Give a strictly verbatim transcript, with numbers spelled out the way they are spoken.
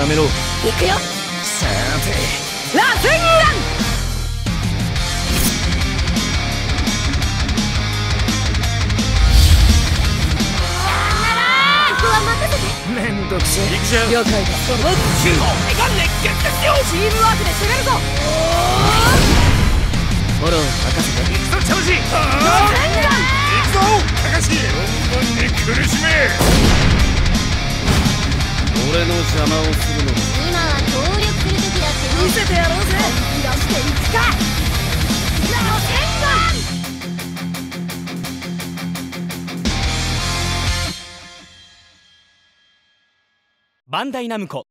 やめろ。 行くよ。 さて螺旋丸。 めんどくせえ。行くじゃん。 了解だ。 その中央が熱血ですよ。 チームワークで攻めるぞ。 フォロー任せて。行くぞチャージ。 螺旋丸。 行くぞカカシ。存分に苦しめ。俺の邪魔をするのも今は協力する時だって見せてやろうぜ。出していくか。螺旋丸。 バンダイナムコ